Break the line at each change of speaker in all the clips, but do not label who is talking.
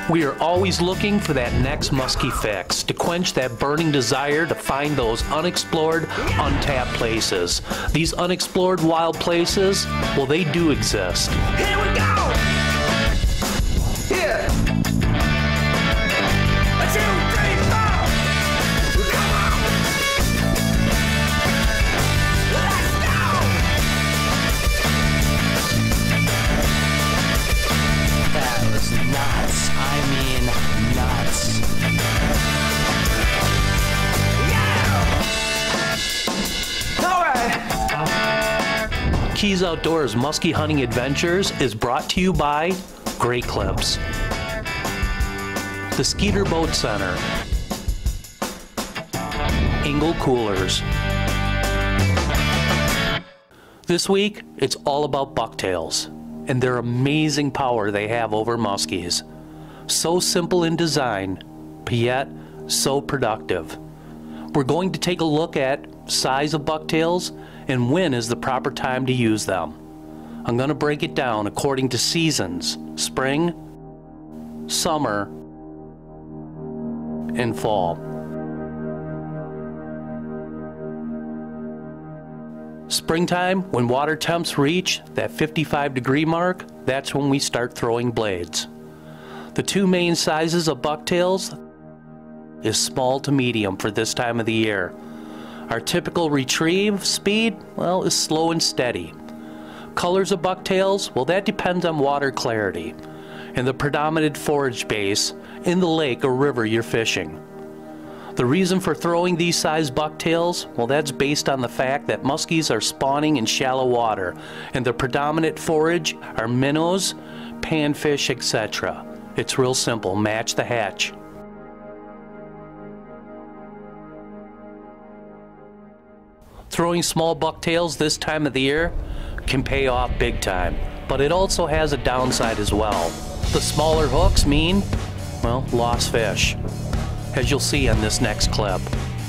We are always looking for that next musky fix to quench that burning desire to find those unexplored, untapped places. These unexplored wild places, well, they do exist.
Here we go! Here! 1, 2, 3, 4! Come on! Let's go!
That was nuts. I mean, nuts.
Yeah! All right.
Keys Outdoors Muskie Hunting Adventures is brought to you by Great Clips, the Skeeter Boat Center, Engel Coolers. This week, it's all about bucktails and their amazing power they have over muskies. So simple in design, but yet so productive. We're going to take a look at size of bucktails and when is the proper time to use them. I'm going to break it down according to seasons: spring, summer, and fall. Springtime, when water temps reach that 55-degree mark, that's when we start throwing blades. The two main sizes of bucktails is small to medium for this time of the year. Our typical retrieve speed, well, is slow and steady. Colors of bucktails, well, that depends on water clarity and the predominant forage base in the lake or river you're fishing. The reason for throwing these size bucktails, well, that's based on the fact that muskies are spawning in shallow water and the predominant forage are minnows, panfish, etc. It's real simple, match the hatch. Throwing small bucktails this time of the year can pay off big time, but it also has a downside as well. The smaller hooks mean, well, lost fish, as you'll see on this next clip.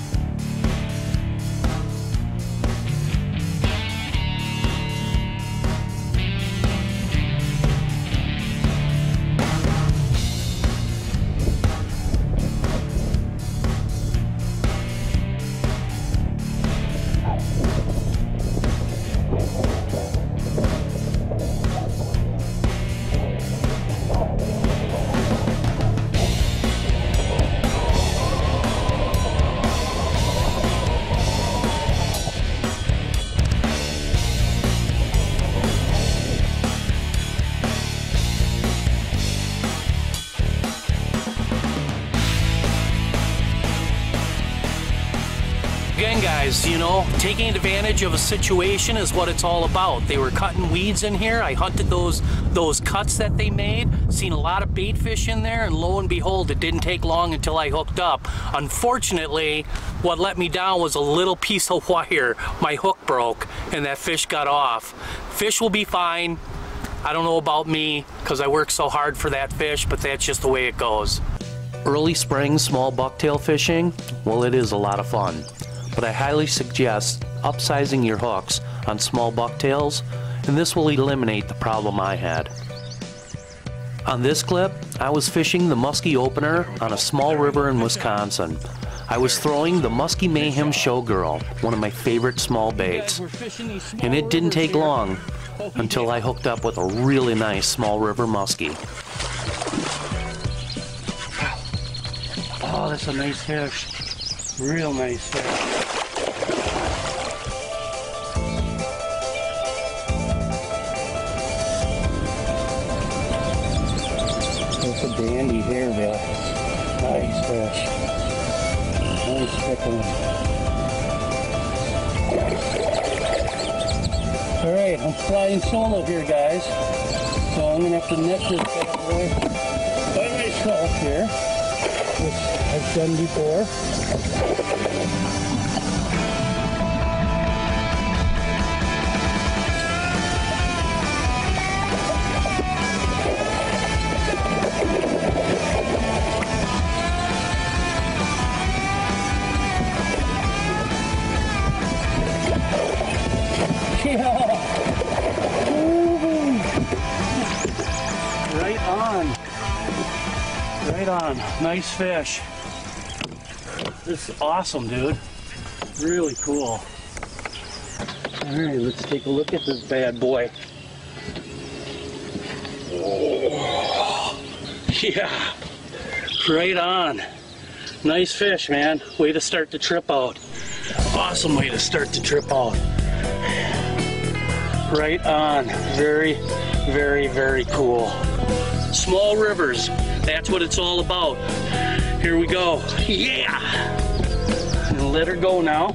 Again, guys, you know, taking advantage of a situation is what it's all about. They were cutting weeds in here. I hunted those cuts that they made, seen a lot of bait fish in there, and lo and behold, it didn't take long until I hooked up. Unfortunately, what let me down was a little piece of wire. My hook broke and that fish got off. Fish will be fine. I don't know about me because I work so hard for that fish, but that's just the way it goes. Early spring small bucktail fishing, well, it is a lot of fun. But I highly suggest upsizing your hooks on small bucktails, and this will eliminate the problem I had. On this clip, I was fishing the Muskie opener on a small river in Wisconsin. I was throwing the Muskie Mayhem Showgirl, one of my favorite small baits. And it didn't take long until I hooked up with a really nice small river muskie.
Oh, that's a nice fish. Real nice fish. That's a dandy hairbill. Nice fish. Nice thick one. Alright, I'm flying solo here, guys. So I'm going to have to net this bad boy by myself here, which I've done before. Right on. Right on. Nice fish. This is awesome, dude. Really cool. All right, let's take a look at this bad boy. Oh, yeah, right on. Nice fish, man. Way to start the trip out. Awesome way to start the trip out. Right on. Very, very, very cool. Small rivers, that's what it's all about. Here we go. Yeah! And let her go now.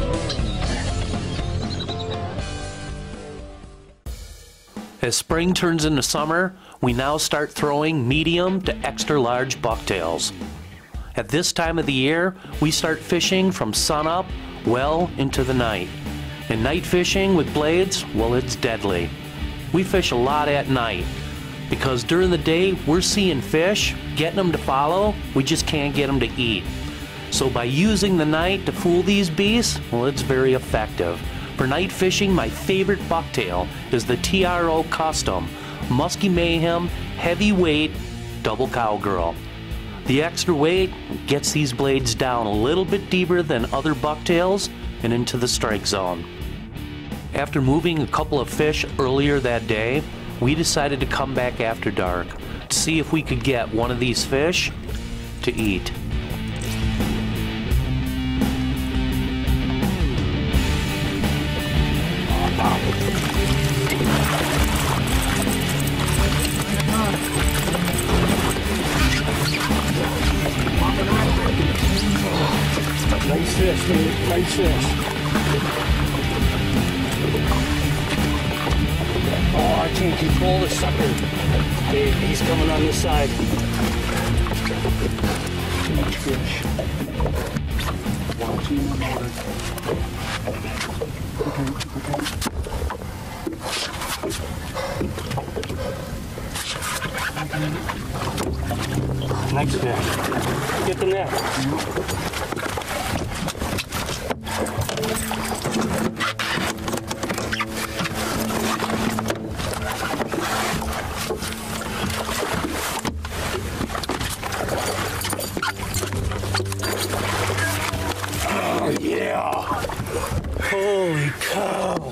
As spring turns into summer, we now start throwing medium to extra large bucktails. At this time of the year, we start fishing from sunup well into the night. And night fishing with blades, well, it's deadly. We fish a lot at night because during the day we're seeing fish, getting them to follow, we just can't get them to eat. So by using the night to fool these beasts, well, it's very effective. For night fishing, my favorite bucktail is the TRO Custom Musky Mayhem Heavyweight Double Cowgirl. The extra weight gets these blades down a little bit deeper than other bucktails and into the strike zone. After moving a couple of fish earlier that day, we decided to come back after dark to see if we could get one of these fish to eat.
Nice fish, dude. Nice fish. Oh, I can't control the sucker. Hey, he's coming on this side. Nice fish. Watching the water. Next fish. Get the net. Oh yeah! Holy cow!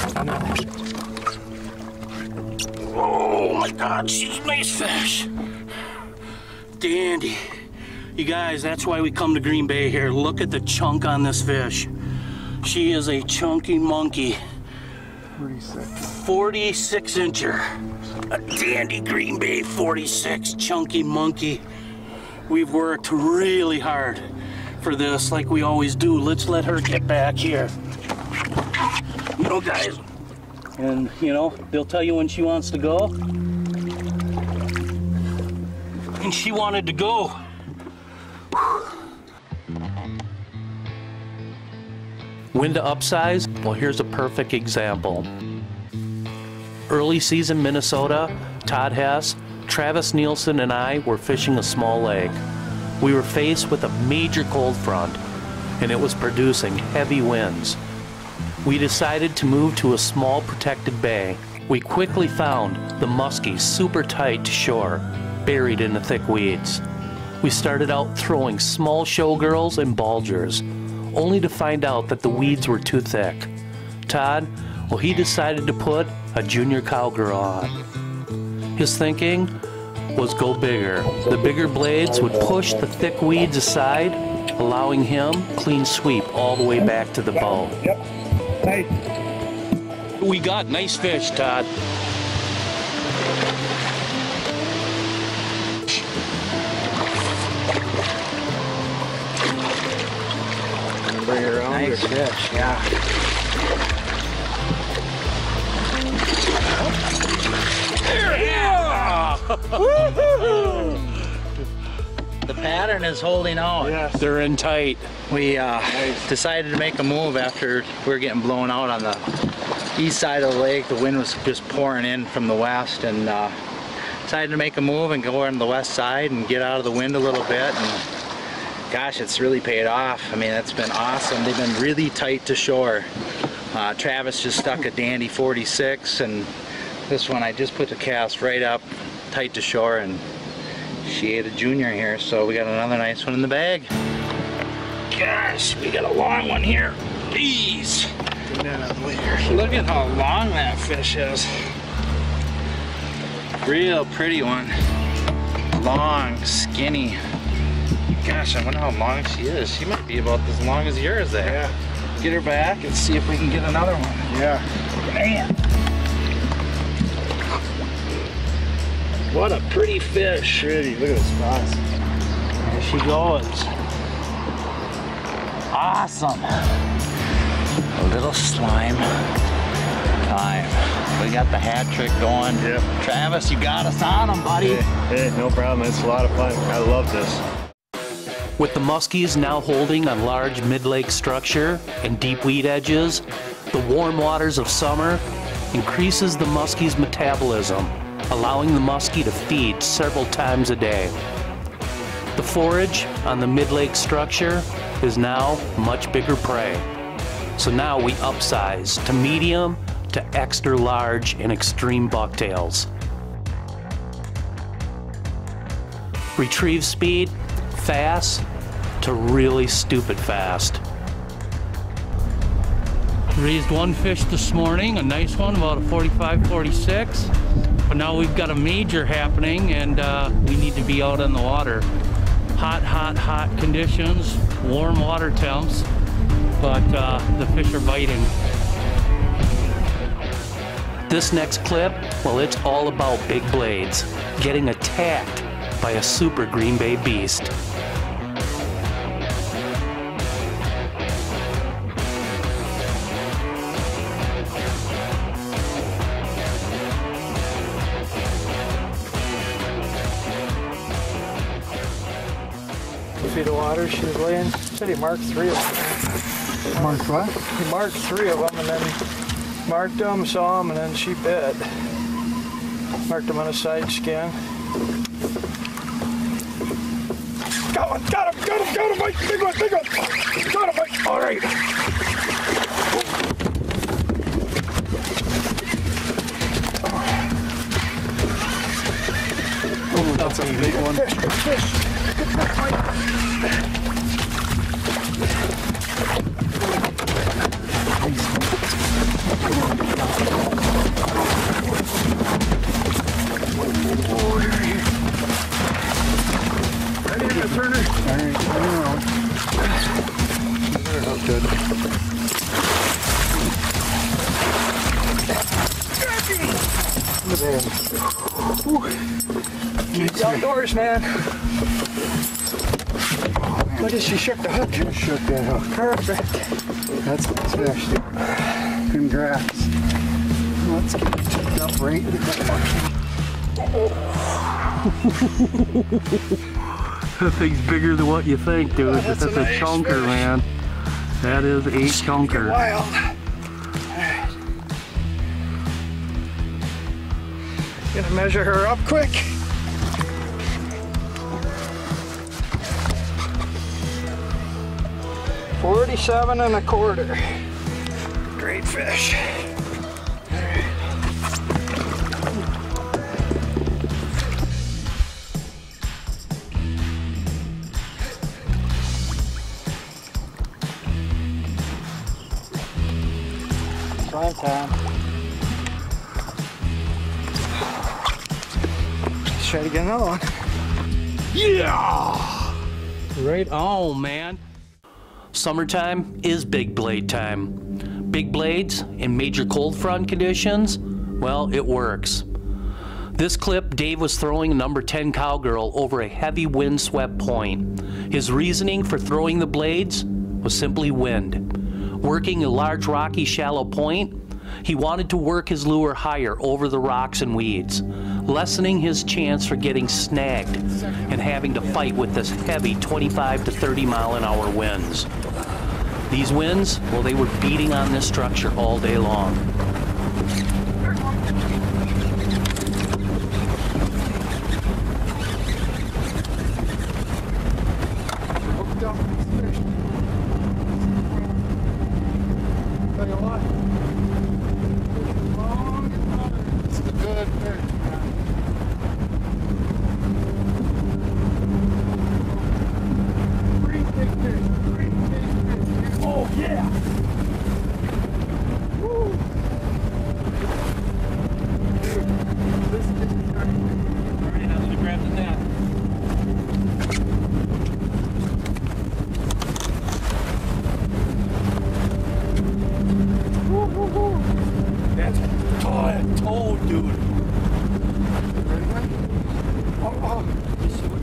Oh my God, she's a nice fish. Dandy. You guys, that's why we come to Green Bay here. Look at the chunk on this fish. She is a chunky monkey. 46 incher. A dandy Green Bay 46 chunky monkey. We've worked really hard for this like we always do. Let's let her get back here. You know, guys, and you know, they'll tell you when she wants to go. And she wanted to go.
When to upsize? Well, here's a perfect example. Early season Minnesota, Todd Hess, Travis Nielsen and I were fishing a small lake. We were faced with a major cold front and it was producing heavy winds. We decided to move to a small protected bay. We quickly found the Muskie super tight to shore, buried in the thick weeds. We started out throwing small showgirls and bulgers, only to find out that the weeds were too thick. Todd, well, he decided to put a junior cowgirl on. His thinking was go bigger. The bigger blades would push the thick weeds aside, allowing him clean sweep all the way back to the bow.
Yep. Hey.
We got nice fish, Todd.
Bring her around. Nice fish, yeah. The pattern is holding out.
Yes.
They're in tight.
We decided to make a move after we were getting blown out on the east side of the lake. The wind was just pouring in from the west, and decided to make a move and go on the west side and get out of the wind a little bit. And gosh, it's really paid off. I mean, it's been awesome. They've been really tight to shore. Travis just stuck a dandy 46, and this one I just put the cast right up tight to shore, and she ate a junior here, so we got another nice one in the bag. Gosh, we got a long one here. Jeez. Look at how long that fish is. Real pretty one. Long, skinny. Gosh, I wonder how long she is. She might be about as long as yours there.
Yeah.
Get her back and see if we can get another one.
Yeah.
Man. What a pretty fish.
Pretty. Look at the spots.
There she goes. Awesome. A little slime time. We got the hat trick going.
Yep.
Travis, you got us on them, buddy.
Hey, no problem. It's a lot of fun. I love this.
With the muskies now holding on large mid-lake structure and deep weed edges, the warm waters of summer increases the muskie's metabolism, allowing the muskie to feed several times a day. The forage on the mid-lake structure is now much bigger prey. So now we upsize to medium to extra large and extreme bucktails. Retrieve speed, fast to really stupid fast. Raised one fish this morning, a nice one, about a 45, 46. But now we've got a major happening and we need to be out on the water. Hot conditions, warm water temps, but the fish are biting. This next clip, well, it's all about big blades, getting attacked by a super Green Bay beast.
Feet of water she was laying. Said he marked 3 of them.
Marked what?
He marked 3 of them and then marked them, saw them, and then she bit. Marked them on a side skin. Got one, got him, Mike, big one. Got him, Mike, all right.
Oh, that's a big one.
Fish. Good enough, Mike. Ready to turn it?
All right, turn around.
Good. Keep outdoors, man. Look at she shook the hook.
You shook that hook.
Perfect.
That's the fish. Congrats. Let's get it checked up right.
That thing's bigger than what you think, dude.
That's a nice
chunker,
fish.
man. That is a chunker.
Wild. Gonna measure her up quick. $47.25. Great fish.
Prime time.
Let's try to get another one.
Yeah! Right on, man. Summertime is big blade time. Big blades in major cold front conditions, well, it works. This clip, Dave was throwing a number 10 cowgirl over a heavy wind-swept point. His reasoning for throwing the blades was simply wind. Working a large rocky shallow point, he wanted to work his lure higher over the rocks and weeds, lessening his chance for getting snagged and having to fight with this heavy 25 to 30 mile an hour winds. These winds, well, they were beating on this structure all day long.
toad, dude.
Ready, man? Oh. Let's see what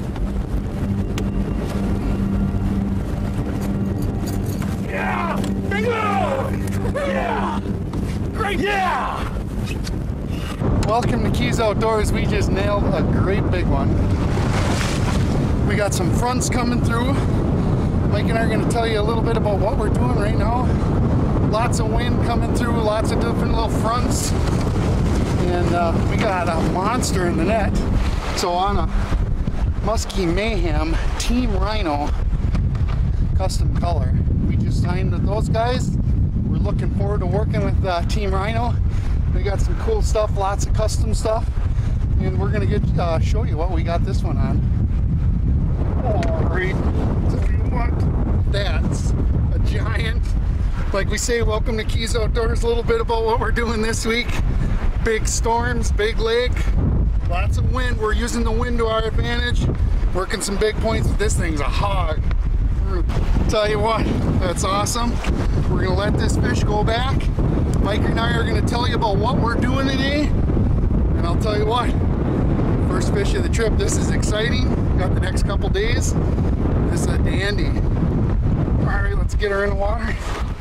we have.
Yeah! Bingo! Yeah! Great! Yeah!
Welcome to Keys Outdoors. We just nailed a great big one. We got some fronts coming through. Mike and I are going to tell you a little bit about what we're doing right now. Lots of wind coming through, lots of different little fronts. And we got a monster in the net. So on a Musky Mayhem Team Rhino custom color. We just signed with those guys. We're looking forward to working with Team Rhino. We got some cool stuff, lots of custom stuff. And we're going to show you what we got this one on. Oh, great. Tell you what, that's a giant. Like we say, welcome to Keys Outdoors. A little bit about what we're doing this week. Big storms, big lake, lots of wind. We're using the wind to our advantage. Working some big points, but this thing's a hog. Tell you what, that's awesome. We're gonna let this fish go back. Mike and I are gonna tell you about what we're doing today. And I'll tell you what, first fish of the trip. This is exciting. Got the next couple days. This is a dandy. All right, let's get her in the water.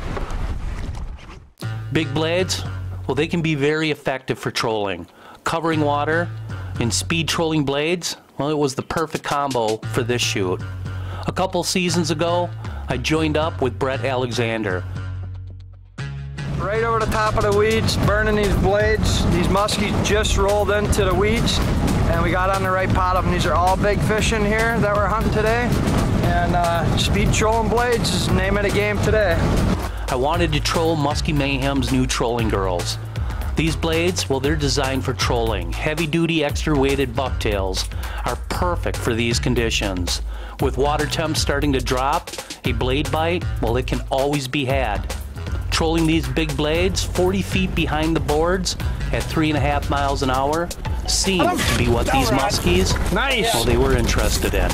Big blades, well, they can be very effective for trolling. Covering water and speed trolling blades, well, it was the perfect combo for this shoot. A couple seasons ago, I joined up with Brett Alexander.
Right over the top of the weeds, burning these blades. These muskies just rolled into the weeds, and we got on the right pot of them. These are all big fish in here that we're hunting today. And speed trolling blades is the name of the game today.
I wanted to troll Musky Mayhem's new trolling girls. These blades, well, they're designed for trolling. Heavy-duty, extra-weighted bucktails are perfect for these conditions. With water temps starting to drop, a blade bite, well, it can always be had. Trolling these big blades 40 feet behind the boards at 3.5 miles an hour seemed to be what these muskies, well, they were interested in.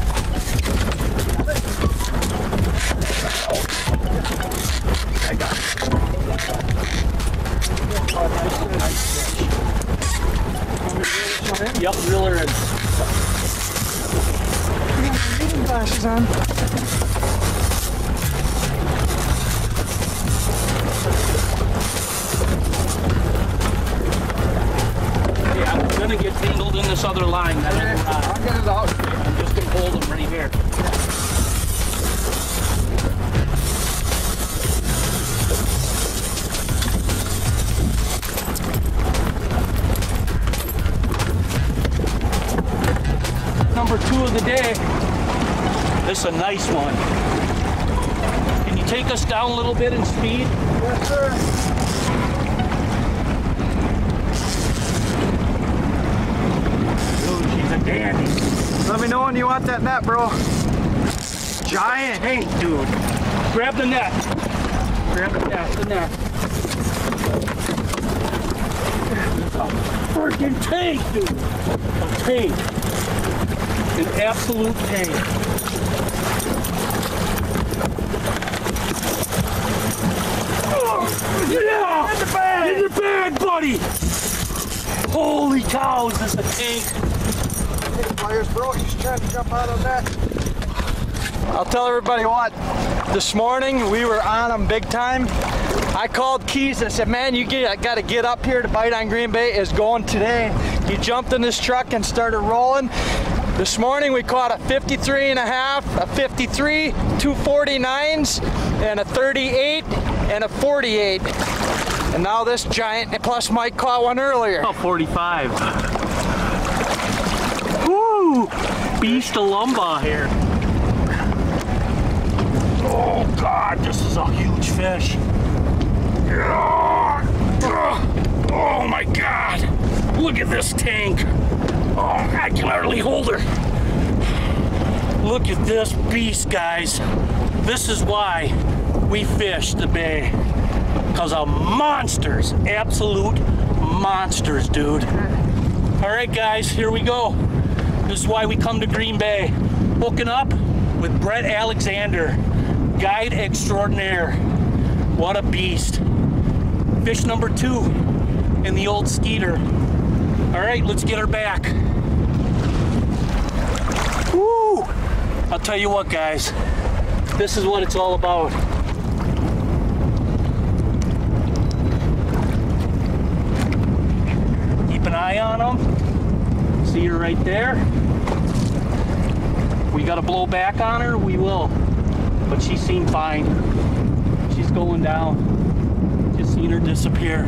Yep, reeler in.
Reading glasses on.
Yeah, I'm gonna get tangled in this other line.
I'll get it out.
I'm just gonna hold them right here. Number 2 of the day. This is a nice one. Can you take us down a little bit in speed?
Yes, sir.
Dude, she's a dandy.
Let me know when you want that net, bro. Giant.
Hey, dude. Grab the net. Grab the net. The net. A freaking tank, dude. A tank. An absolute tank. Oh, yeah! In the bag! In the bag, buddy! Holy cows, this is a tank.
Hey, players, bro, he's trying to jump out of that. I'll tell everybody what. This morning we were on them big time. I called Keys. I said, man, I got to get up here to bite on Green Bay. Is going today. He jumped in this truck and started rolling. This morning we caught a 53.5, a 53, 2 49s, and a 38, and a 48. And now this giant, plus Mike caught one earlier.
Oh, 45. Woo! Beast of lumber here. Oh God, this is a huge fish. Oh my God! Look at this tank. Oh, I can hardly hold her. Look at this beast, guys. This is why we fish the bay. Because of monsters. Absolute monsters, dude. All right, guys, here we go. This is why we come to Green Bay. Hooking up with Brett Alexander, guide extraordinaire. What a beast. Fish number 2. and the old Skeeter. All right, let's get her back. Woo! I'll tell you what, guys, this is what it's all about. Keep an eye on them. See her right there. We gotta blow back on her, we will. But she seemed fine. She's going down. Just seen her disappear.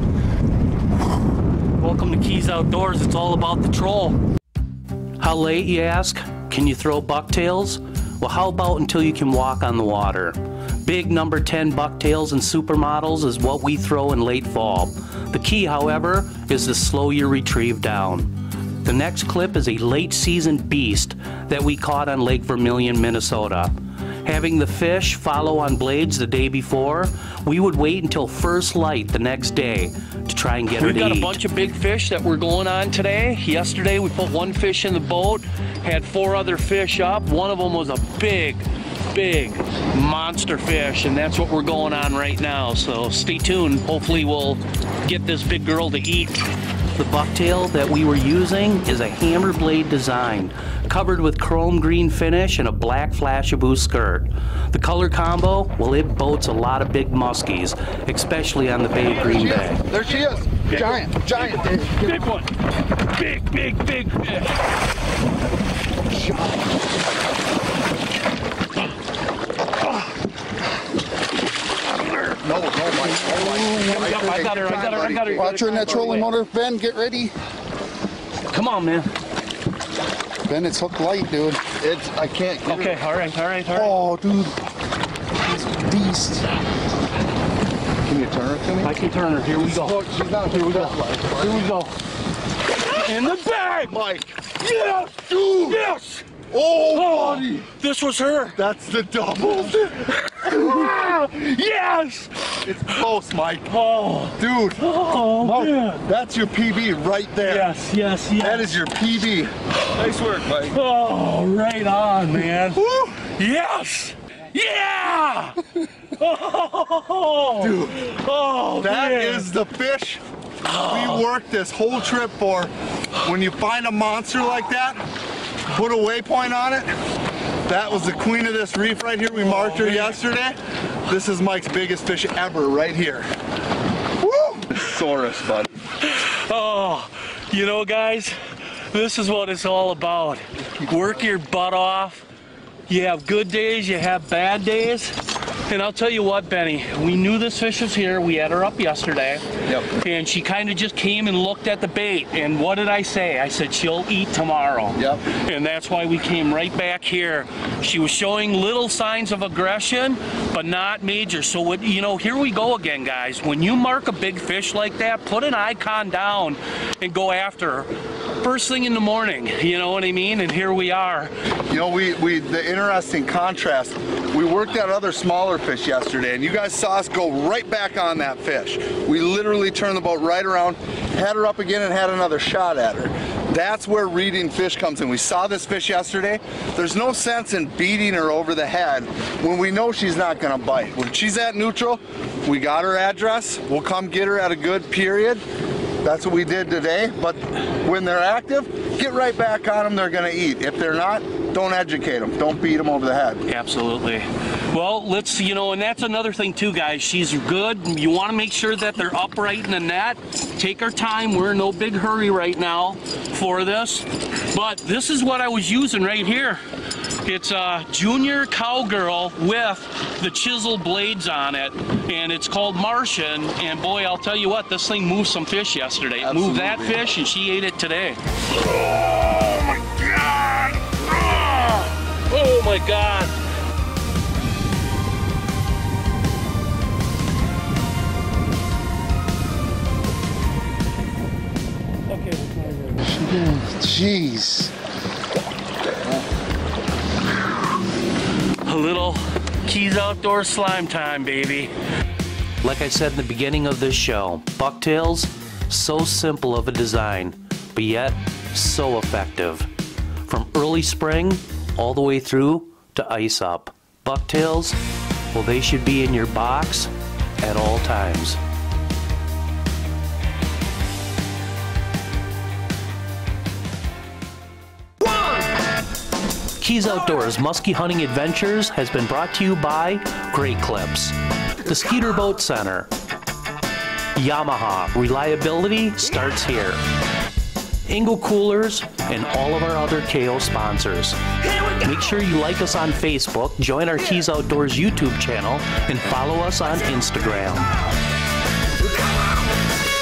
Welcome to Keys Outdoors. It's all about the troll. How late, you ask? Can you throw bucktails? Well, how about until you can walk on the water? Big number 10 bucktails and supermodels is what we throw in late fall. The key, however, is to slow your retrieve down. The next clip is a late season beast that we caught on Lake Vermilion, Minnesota. Having the fish follow on blades the day before, we would wait until first light the next day to try and get her to eat. We've got a bunch of big fish that we're going on today. Yesterday we put one fish in the boat, had 4 other fish up. One of them was a big monster fish, and that's what we're going on right now. So stay tuned. Hopefully we'll get this big girl to eat. The bucktail that we were using is a hammer blade design, covered with chrome green finish and a black Flashaboo skirt. The color combo, well, it boats a lot of big muskies, especially on the Bay of Green Bay.
There she is. Giant.
Big one. Big fish.
No, Mike.
I got her.
Watch her in that trolling motor. Ben, get ready.
Come on, man.
Ben, it's hooked light, dude. I can't get
Okay,
her.
all right.
Oh, dude. She's a beast. Can you turn her to me?
I can turn her. Here we go.
Look, she's not
Here we go. In the bag,
Mike.
Yes,
Dude.
yes.
Oh, buddy.
This was her.
That's the double.
Yes.
It's close, Mike.
Oh,
Dude.
oh,
Mark,
man.
that's your PB right there.
Yes.
That is your PB. Nice work, Mike.
Oh, right on, man.
Woo.
Yes. Yeah. Oh,
Dude.
Oh,
That
man.
is the fish we worked this whole trip for. When you find a monster like that, put a waypoint on it. That was the queen of this reef right here. We marked her yesterday. This is Mike's biggest fish ever right here. Woo! Saurus, bud.
Oh, you know, guys, this is what it's all about. Work your butt off. You have good days, you have bad days. And I'll tell you what, Benny, we knew this fish was here. We had her up yesterday.
Yep.
And she kind of just came and looked at the bait. And what did I say? I said, she'll eat tomorrow.
Yep.
And that's why we came right back here. She was showing little signs of aggression, but not major. So, what, you know, here we go again, guys. When you mark a big fish like that, put an icon down and go after her. First thing in the morning, you know what I mean? And here we are.
You know, the interesting contrast, we worked that other smaller fish yesterday, and you guys saw us go right back on that fish. We literally turned the boat right around, had her up again, and had another shot at her. That's where reading fish comes in. We saw this fish yesterday. There's no sense in beating her over the head when we know she's not gonna bite. When she's at neutral, we got her address, we'll come get her at a good period. That's what we did today, but when they're active, get right back on them, they're gonna eat. If they're not, don't educate them. Don't beat them over the head.
Absolutely. Well, let's, you know, and that's another thing too, guys. She's good. You want to make sure that they're upright in the net. Take our time. We're in no big hurry right now for this. But this is what I was using right here. It's a junior cowgirl with the chisel blades on it, and it's called Martian. And boy, I'll tell you what, this thing moved some fish yesterday. It moved that fish, and she ate it today. Oh my God! Oh my God!
Jeez.
A little Keys Outdoor slime time, baby.
Like I said in the beginning of this show, Bucktails, so simple of a design, but yet so effective. From early spring all the way through to ice up. Bucktails, well, they should be in your box at all times. Keys Outdoors Muskie Hunting Adventures has been brought to you by Great Clips, the Skeeter Boat Center, Yamaha, reliability starts here, Engel Coolers, and all of our other KO sponsors. Make sure you like us on Facebook, join our Keys Outdoors YouTube channel, and follow us on Instagram.
Come on!